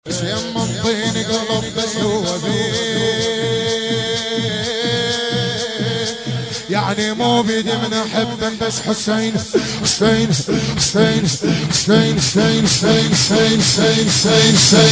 يم الطين قلب بس هو يعني مو بيدي من احب بس حسين حسين حسين حسين حسين حسين حسين حسين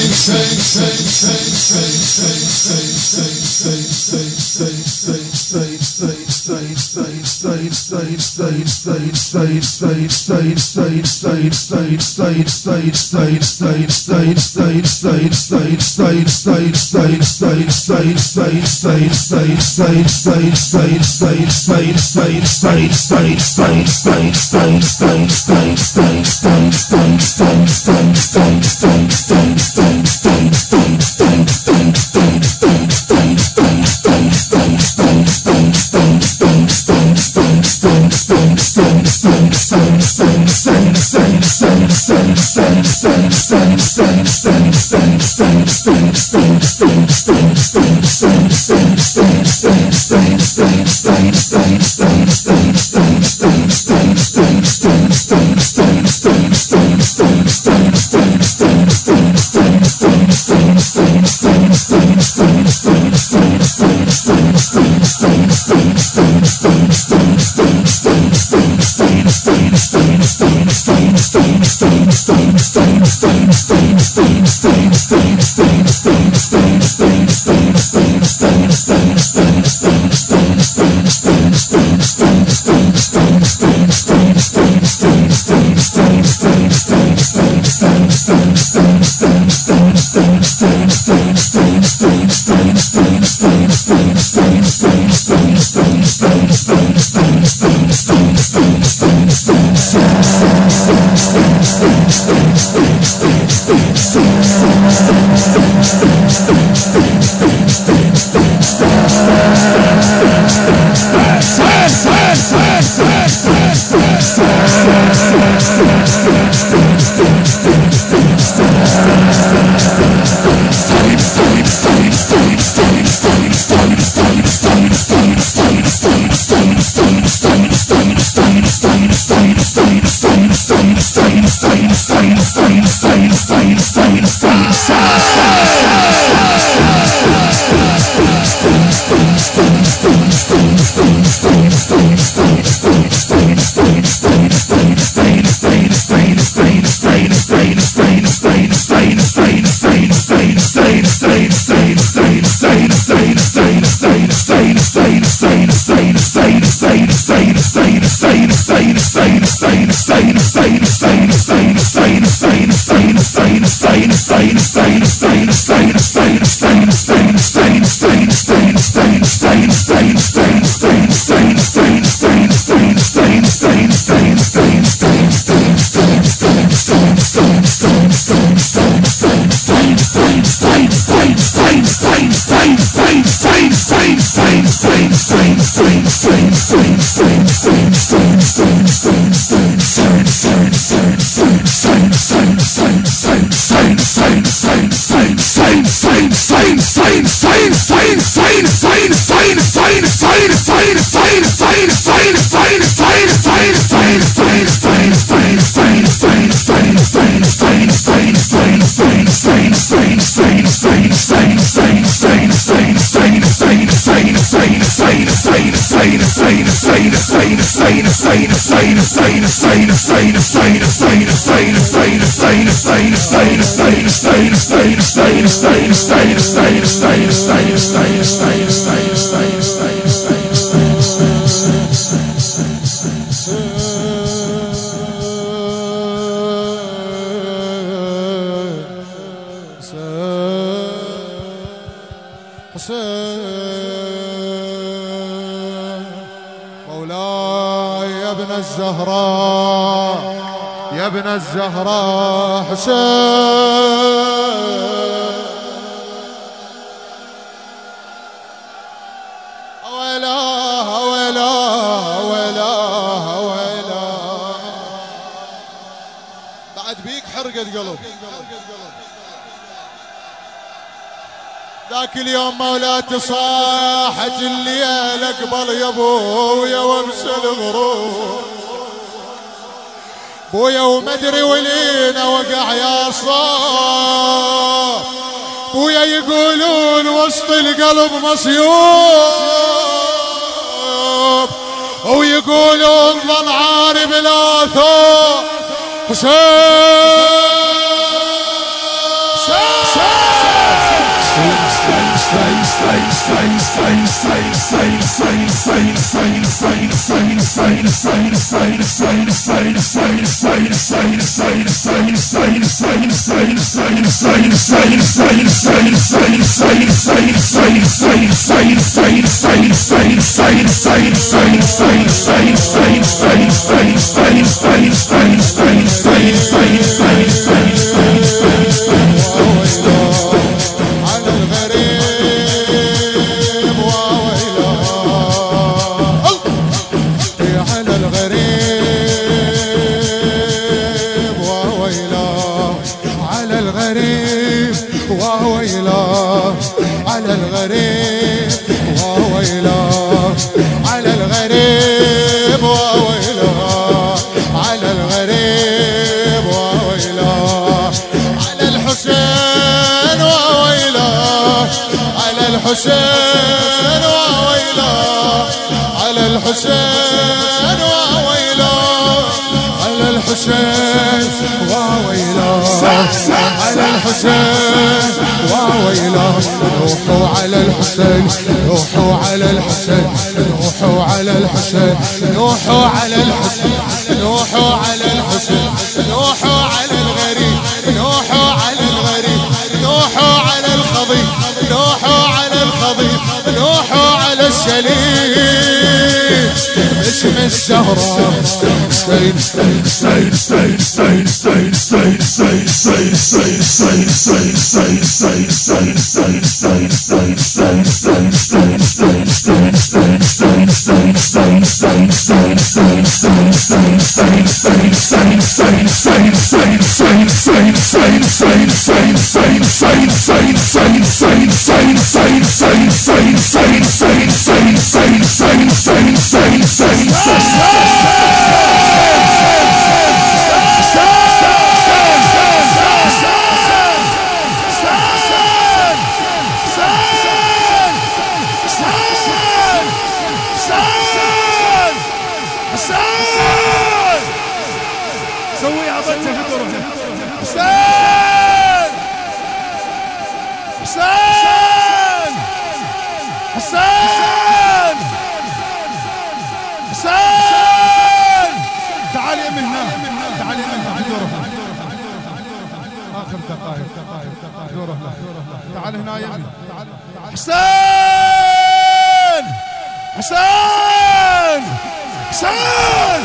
مولاي يا ابن الزهراء يا ابن الزهراء حسين ولا ولا ولا ولا بعد بيك حرقة قلب ذاك اليوم مولاتي صاحت الليل اقبل يا ابويا وامسى الغروب بويا ومدري ولينا وقع يا صاح يقولون وسط القلب مصيوب ويقولون ظل عاري بلا ثوب حسين على الغريب وويله على الغريب وويله على الغريب وويله على الحسين وويله على الحسين وويله على الحسين وويله على الحسين وويله على الحسين وويله روحوا على الحسين روحوا على الحسين روحوا على الحسين روحوا على الحسين روحوا على الحسين روحوا على الغريب روحوا على الغريب روحوا على الخضيب روحوا على الخضيب روحوا على السليم باسم الزهراء حسين حسين حسين حسين حسين حسين سويها بنت في دورها حسين حسين حسين حسين تعال يا من هنا تعال يا من هنا في دورها آخر دقائق دورها تعال هنا يا من حسين حسين حسين